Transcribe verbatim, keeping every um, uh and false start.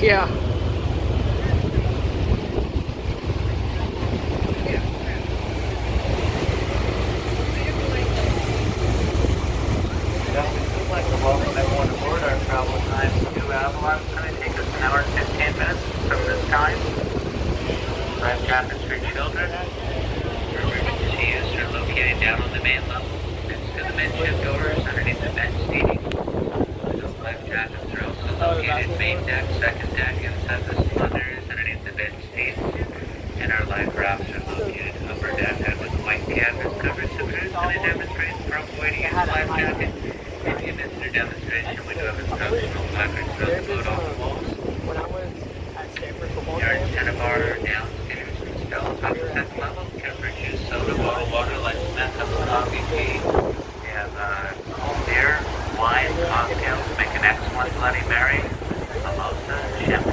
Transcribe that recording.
Yeah. We'd like to welcome everyone aboard. Our travel time to Avalon is going to take us an hour and fifteen minutes from this time. Life jackets for children. Our emergency units are located down on the main level, next to the midship doors, underneath the vent seating. Those life jackets are also located main deck, second deck, inside the cylinders, underneath the vent seats. And our life rafts are located upper deck with white canvas covers to cruise and a demonstration for avoiding use of life jacket. If you missed your demonstration, we do have instructional placards for the boat on the walls. When I was at Stanford football Our camp, ten of our downstairs installs on the second level can produce soda, bottled water, like cement, cups of coffee, tea. We have uh, cold beer, wine, cocktails, make an excellent Bloody Mary, mimosa, champagne.